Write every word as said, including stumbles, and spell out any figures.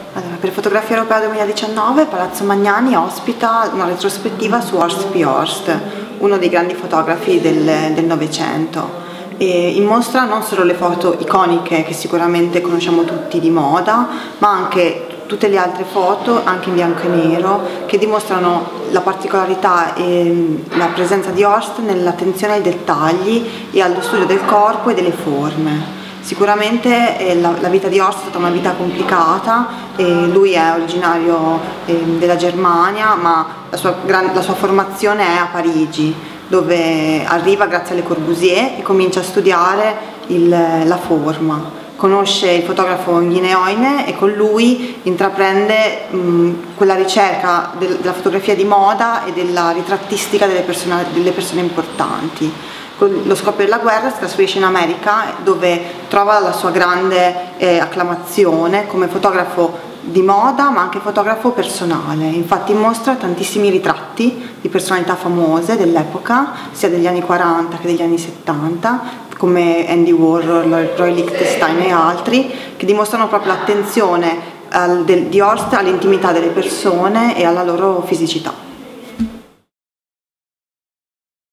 Allora, per Fotografia Europea duemiladiciannove Palazzo Magnani ospita una retrospettiva su Horst P. Horst, uno dei grandi fotografi del Novecento. In mostra non solo le foto iconiche che sicuramente conosciamo tutti di moda, ma anche tutte le altre foto, anche in bianco e nero, che dimostrano la particolarità e la presenza di Horst nell'attenzione ai dettagli e allo studio del corpo e delle forme. Sicuramente eh, la, la vita di Horst è stata una vita complicata, eh, lui è originario eh, della Germania, ma la sua, gran, la sua formazione è a Parigi, dove arriva grazie alle Corbusier e comincia a studiare il, la forma. Conosce il fotografo Nguyen Oine e con lui intraprende mh, quella ricerca del, della fotografia di moda e della ritrattistica delle persone, delle persone importanti. Con lo scoppio della guerra si trasferisce in America, dove trova la sua grande eh, acclamazione come fotografo di moda, ma anche fotografo personale. Infatti mostra tantissimi ritratti di personalità famose dell'epoca, sia degli anni quaranta che degli anni settanta, come Andy Warhol, Roy Lichtenstein e altri, che dimostrano proprio l'attenzione di Horst all'intimità delle persone e alla loro fisicità.